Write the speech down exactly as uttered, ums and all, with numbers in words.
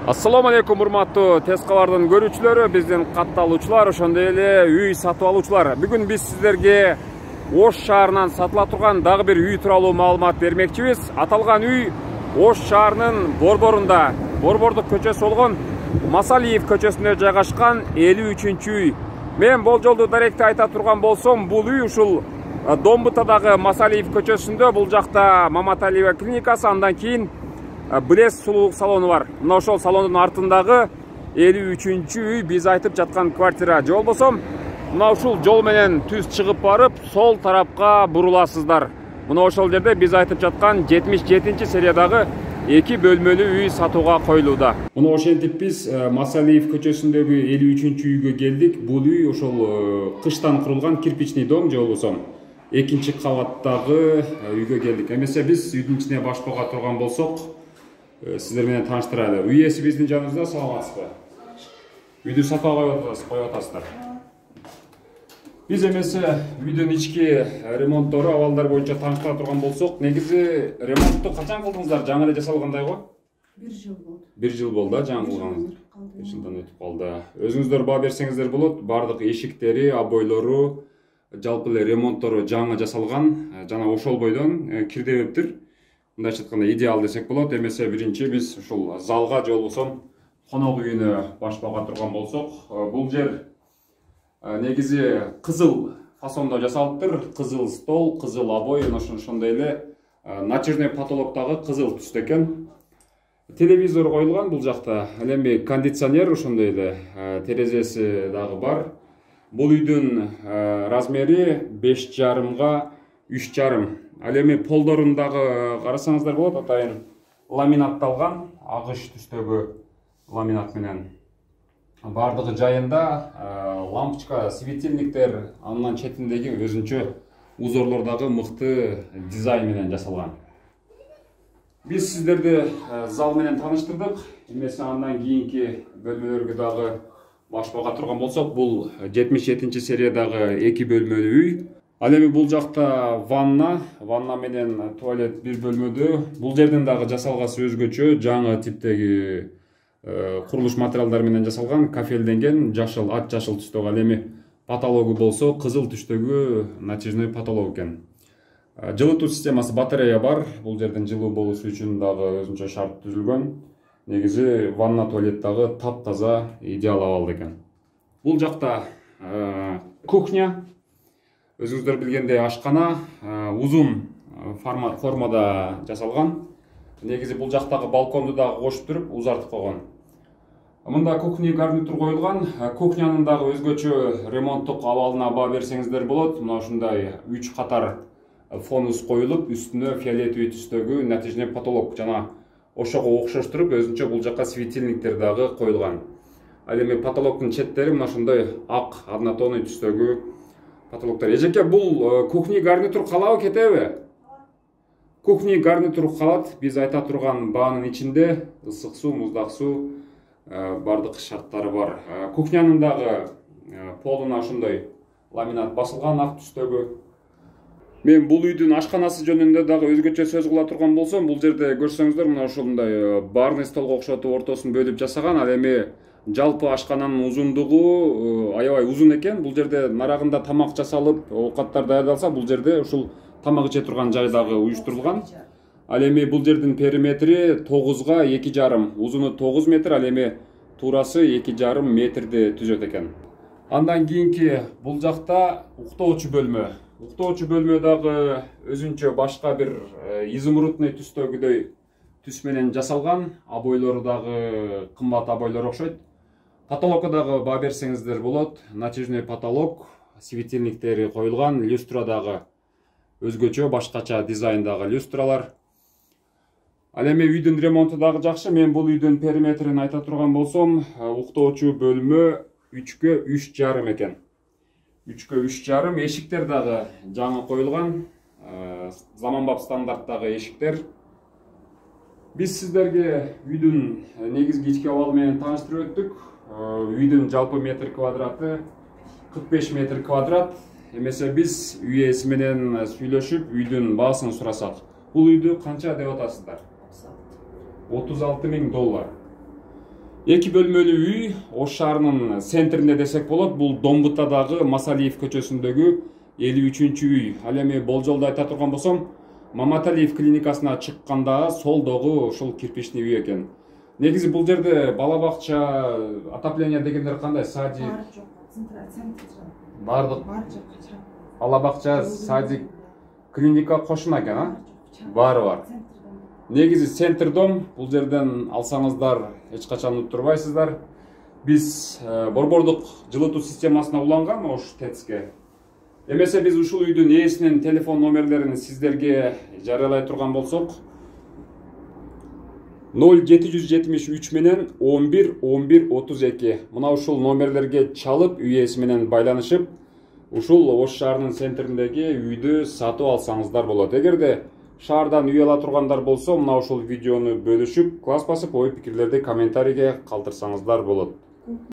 Assalamu alaikum урматтуу тез кабардын көрүүчүлөрү, биздин катталуучулар, ошондой эле үй сатып алуучулар. Бүгүн биз сиздерге Ош шаарынан сатыла турган дагы бир үй тууралуу маалымат бермекчибиз. Аталган үй Ош шаарынын борборунда, Борбордук көчөсү болгон Масалиев көчөсүндө жайгашкан элүү үчүнчү үй. Мен болжолду даректи айта турган болсом, бул үй ушул Домбутадагы Масалиев көчөсүндө, бул жакта Маматалиева клиникасы, андан кийин Блес сулуулук салону бар. Мына ошол салондун артындагы элүү үчүнчү үй биз айтып жаткан квартира. Же болбосо мына ушул жол менен түз чыгып барып, сол тарапка буруласыздар. Мына ошол жерде биз айтып жаткан жетимиш жетинчи сериядагы эки бөлмөлүү үй сатууга коюлууда. Мына ошентип биз Масалиев көчөсүндөгү элүү үчүнчү үйгө келдик. Бул үй ошол кыштан курулган кирпичный дом, же болбосо экинчи кабаттагы үйгө келдик. Эмесе биз үйдүн ичине башпага турган болсок, сиздер менен тааныштырайлы. Үй ээси биздин жаныбызда, саламатсызбы? Үйдү сатууга коюп атасыздар. Биз эмесе үйдүн ички ремонттору, абалдар боюнча тааныштыра турган болсок, негизи ремонтту качан кылдыңыздар? Жаңы эле жасалгандай го? бир жыл болду. бир жыл болду, жаңы кылганыңыз. бир жылдан өтүп калды. Өзүңүздөр баа берсеңиздер болот. Бардык эшиктери, абойлору, жалпы эле ремонттору жаңы жасалган, жана ошол бойдон кирдебептир. Мындайча айтканда идеал десек болот. Эмесе биринчи биз ушул залга, же болбосо конок үйүнө башпага турган болсок, бул жер негизи кызыл фасондо жасалыптыр. Кызыл стол, кызыл обой, ошондой эле натяжный потолоктогу кызыл түстө экен. Телевизор коюлган бул жакта. Ал эми кондиционер, ошондой эле терезеси дагы бар. Бул үйдүн размери беш жарымга үч жарым. Ал эми полдорун дагы карасаңыздар болот, атайын ламинатталган, агыш түстөгү ламинат менен. Бардыгы жайында лампочка, светильниктер, андан четиндеги өзүнчө узорлордагы мыкты дизайн менен жасалган. Биз сиздерди зал менен тааныштырдык. Эмесе андан кийинки бөлмөлөргө дагы башпага турган болсок, бул жетимиш жетинчи сериядагы эки бөлмөлүү үй. Ал эми бул жакта ванна, ванна менен туалет бир бөлмөдө. Бул жерден дагы жасалгасы өзгөчө, жаңы типтеги курулуш материалдар менен жасалган, кафелденген, жашыл, ат жашыл түстөгү. Ал эми потологу болсо кызыл түстөгү натяжный потолок экен. Жылытуу системасы, батарея бар. Бул жерден жылуу болушу үчүн дагы өзүнчө шарт түзүлгөн. Негизи ванна, туалет дагы таптаза, идеал абалда экен. Бул жакта кухня. Өзүңүздөр билгендей ашкана узун формада жасалган. Негизи бул жактагы балконду дагы кошуп туруп узартып койгон. Мында кухня гарнитур коюлган. Кухнянын дагы өзгөчө ремонттук абалына баа берсеңиздер болот. Мына ушундай үч катар фонус коюлуп, үстүнө фиолетовый түстөгү натяжный потолок жана ошого окшоштуруп өзүнчө бул жакка светильниктер дагы коюлган. Ал эми потолоктун четтери мына ушундай ак однотонный түстөгү потолоктор. Эжеке, бул кухня гарнитур калабы, кетеби? Кухня гарнитур калат. Биз айта турган баанын ичинде ысык суу, муздак суу, бардык шарттары бар. Кухнянын дагы полуна ошондой ламинат басылган, ак түстөгү. Мен бул үйдүн ашканасы жөнүндө дагы өзгөчө сөз кыла турган болсом, бул жерде көрсөңүздөр, мына ошондой барный столго окшотуп ортосун бөлүп жасаган. Ал эми жалпы ашкананын узундугу аябай узун экен. Бул жерде нарагында тамак жасалып, оокаттар даярдалса, бул жерде ушул тамак иче турган жай дагы уюштурулган. Ал эми бул жердин периметри тогузга эки жарым, узуну тогуз метр, ал эми туурасы эки жарым метрди түзөт экен. Андан кийинки бул жакта уктоочу бөлмө. Уктоочу бөлмө дагы өзүнчө башка бир изумрудный түстөгүдөй түс менен жасалган. Абойлору дагы кымбат абойлор окшойт. Потолокко дагы баа берсеңиздер болот. Натяжный потолок, светильниктери коюлган, люстра дагы өзгөчө, башкача дизайндагы люстралар. Ал эми үйдүн ремонту дагы жакшы. Мен бул үйдүн периметрин айта турган болсом, уктоочу бөлмө үчкө үч жарым экен. үчкө үч жарым. Эшиктер дагы жаңы коюлган, заманбап стандарттагы эшиктер. Биз сиздерге үйдүн негизги ички абалы менен тааныштырып өттүк. Үйдүн жалпы метр квадраты кырк беш метр квадрат. Эмесе биз үй ээси менен сүйлөшүп, үйдүн баасын сурасак, бул үйдү канча деп атасыздар? отуз алты миң доллар. эки бөлмөлүү үй Ош шаарынын центрине десек болот. Бул Домбутадагы Масалиев көчөсүндөгү элүү үчүнчү үй. Ал эми болжолду айта турган болсом, Маматалиев клиникасына чыкканда солдогу ушул кирпичный үй экен. Негизи бул жерде бала бакча, отопление дегендер кандай? Садик Бар жок, центр. бардык Бар жок. бала бакча, садик, клиника кошуна экен, а? Баары бар. Негизи центр дом, бул жерден алсаңыздар эч качан уттурбайсыздар. Биз борбордук жылытуу системасына уланган Ош ТЭЦке. Эмесе биз ушул үйдүн ээсинин телефон номерлерин сиздерге жарыялай турган болсок, ноль жети жүз жетимиш үч менен он бир он бир отуз эки. Мына ушул номерлерге чалып, үй ээси менен байланышып, ушул Ош шаарынын центриндеги үйдү сатып алсаңыздар болот. Эгерде шаардан үй ала тургандар болсо, мына ушул видеону бөлүшүп, класс басып, ой пикирлерди комментарийге калтырсаңыздар болот.